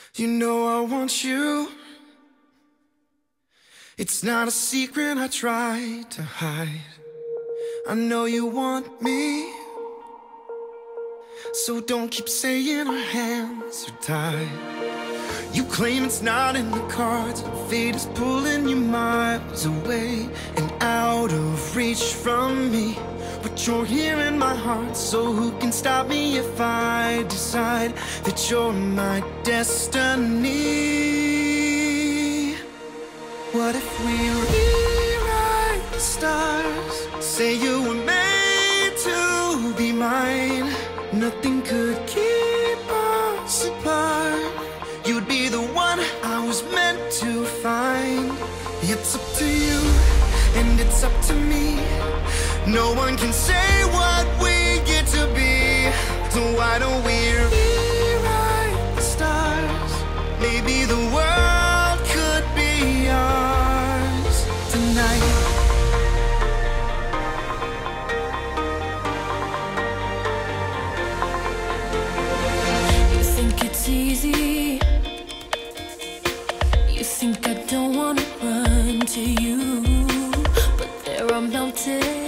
You know I want you. It's not a secret I try to hide. I know you want me, so don't keep saying our hands are tied. You claim it's not in the cards, fate is pulling you miles away and out of reach from me. But you're here in my heart, so who can stop me if I decide that you're my destiny? What if we rewrite the stars? Say you were made to be mine. Nothing could keep us apart. You'd be the one I was meant to find. It's up to you, and it's up to me. No one can say what we get to be. So why don't we rewrite the stars? Maybe the world could be ours tonight. You think it's easy. You think I don't wanna run to you, but there are mountains